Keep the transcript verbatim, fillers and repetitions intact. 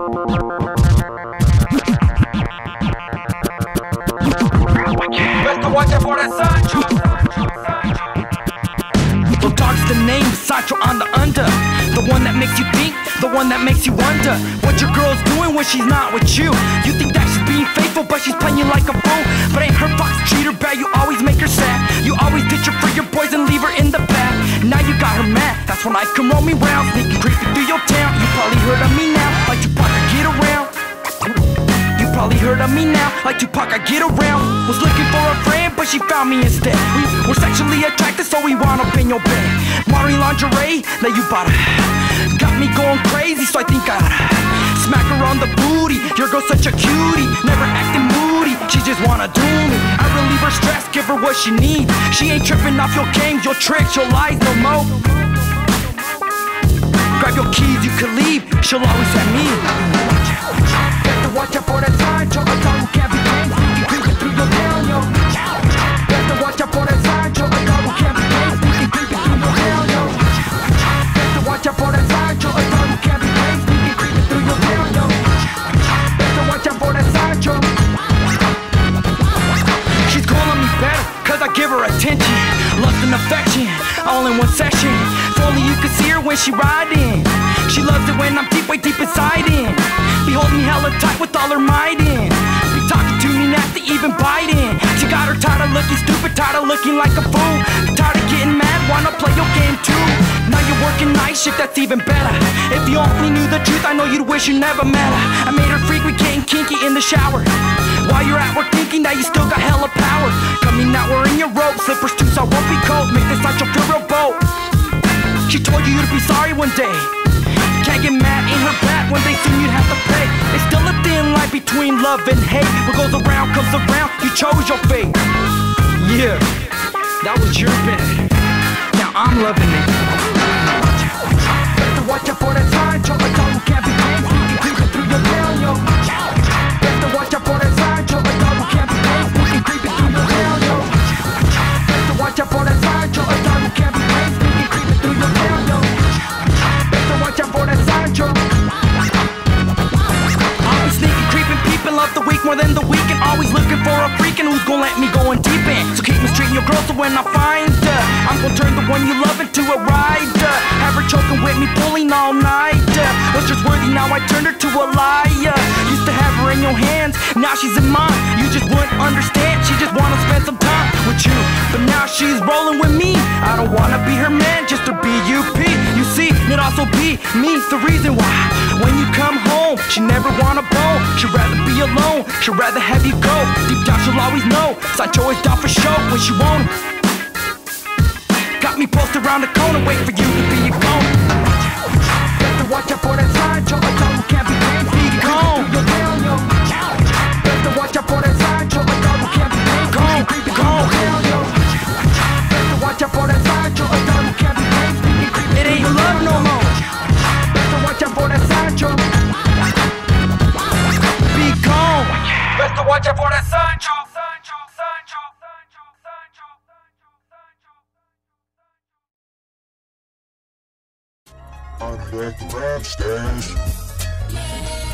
Better watch out for that Sancho. The dog's the name, Sancho on the under. The one that makes you think, the one that makes you wonder what your girl's doing when she's not with you. You think that she's being faithful, but she's playing you like a fool. But ain't her fox, treat her bad, you always make her sad. You always ditch her for your boys and leave her in the back. Now you got her mad, that's when I come roaming round, sneaking creeping through your town. You probably heard of me now, like Tupac, I get around. You probably heard of me now, like Tupac, I get around. Was looking for a friend, but she found me instead. We were sexually attracted, so we wound up in your bed. Modern lingerie, that you bought her. Got me going crazy, so I think I oughta smack her on the booty. Your girl's such a cutie, never acting moody. She just wanna do me. I relieve her stress, give her what she needs. She ain't tripping off your games, your tricks, your lies no more. Grab your keys, you can leave. She'll always have me. Better watch out for that Sancho. A dog who can't be tamed, sneaking creeping through your town, yo. Better watch out for that Sancho. A dog who can't be tamed, sneaking creeping through your town, yo. Better watch out for that Sancho. A dog who can't be tamed, sneaking creeping through your town, yo. Better watch out for that Sancho. She's calling me better, cause I give her attention, lust and affection, all in one session. If only you could see her when she riding. She loves it when I'm deep, way deep inside in. Be holding me hella tight with all her might in. Be talking to me nasty, even biting. She got her tired of looking stupid, tired of looking like a fool. Tired of getting mad, wanna play your game too. Now you're working night shift, that's even better. If you only knew the truth, I know you'd wish you never met her. I made her freak with getting kinky in the shower. While you're at work thinking that you still got hella power. Coming out wearing your robe, slippers too, so I won't be cold. Make this Sancho feel real bold. She told you you'd be sorry one day. Can't get mad, ain't her bad, one day soon you'd have to pay. It's still a thin line between love and hate. What goes around comes around, you chose your fate. Yeah, that was your bet. Now I'm loving it. Better watch out for that Sancho. A dog who can't be tamed, sneaking creeping through your town, yo. Better watch out for that Sancho. A dog who can't be tamed, sneaking creeping through your town, yo. Better watch out for that Sancho. A dog who can't be tamed, sneaking creeping through your town, yo. Better watch out for that Sancho. Always sneaking, creeping, peeping, love the weak more than the weekend. Always looking for a freakin' who's gon' let me go in deep in. So keep mistreating your girl, so when I find her, I'm gon' turn the one you love into a rider. Have her choking with me, pulling all night. Was just worthy, now I turned her to a liar. Used to have her in your hands, now she's in mine. You just wouldn't understand, she just wanna spend some time with you. But now she's rolling with me. I don't wanna be her man, just her B U P. You see, it also be me, the reason why when you come home, she never wanna bone. She'd rather be alone, she'd rather have you go. Deep down she'll always know, Sancho is down for show when she won't. Got me posted around the corner, wait for you to be gone. Better watch out for that Sancho. A dog who can't be tamed, be gone. Better watch out for that Sancho. A dog who can't be tamed, gone, gone. Better watch out for that Sancho. A dog who can't be tamed, it ain't love no more. Better watch out for that Sancho. Be gone. Better watch out for that Sancho. Sancho, Sancho, Sancho, Sancho, Sancho. I'm back to rap stage.